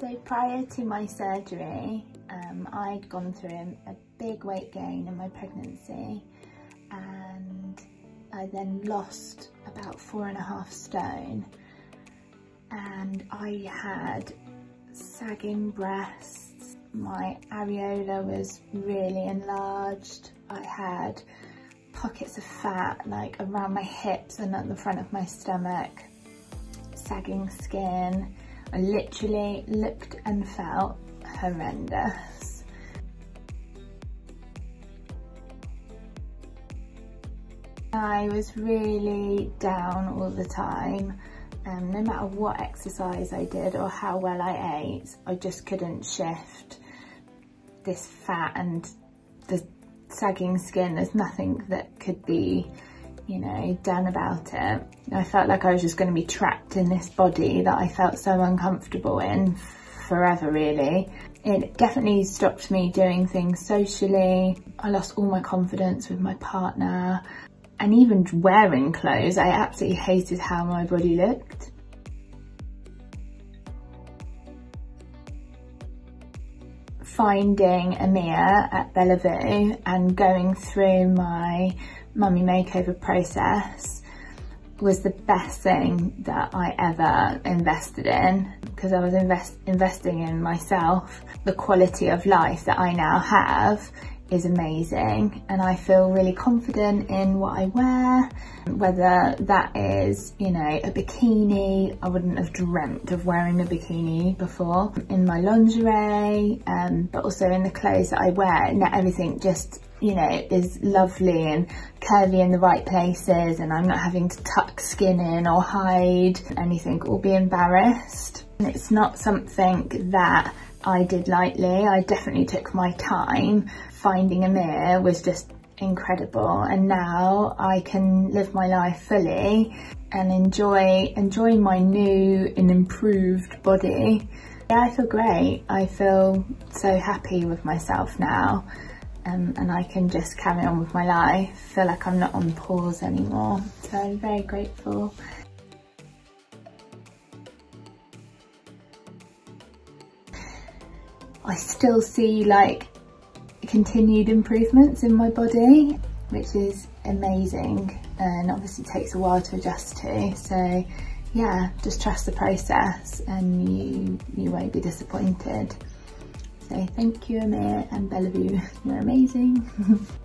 So prior to my surgery, I'd gone through a big weight gain in my pregnancy, and I then lost about 4.5 stone, and I had sagging breasts, my areola was really enlarged, I had pockets of fat like around my hips and at the front of my stomach, sagging skin. I literally looked and felt horrendous. I was really down all the time. No matter what exercise I did or how well I ate, I just couldn't shift this fat and the sagging skin. There's nothing that could be, you know, done about it. I felt like I was just going to be trapped in this body that I felt so uncomfortable in forever, really. It definitely stopped me doing things socially. I lost all my confidence with my partner, and even wearing clothes. I absolutely hated how my body looked. Finding Amir at Bellevue and going through my mummy makeover process was the best thing that I ever invested in, because I was investing in myself. The quality of life that I now have is amazing, and I feel really confident in what I wear, whether that is, you know, a bikini. I wouldn't have dreamt of wearing a bikini before, in my lingerie, but also in the clothes that I wear. Now everything just, you know, is lovely and curvy in the right places, and I'm not having to tuck skin in or hide anything or be embarrassed. And it's not something that I did lightly. I definitely took my time. Finding Amir was just incredible, and now I can live my life fully and enjoy my new and improved body. Yeah, I feel great. I feel so happy with myself now, and I can just carry on with my life. I feel like I'm not on pause anymore, so I'm very grateful. I still see like continued improvements in my body, which is amazing, and obviously takes a while to adjust to. So yeah, just trust the process and you won't be disappointed. So thank you, Amir and Bellevue, you're amazing.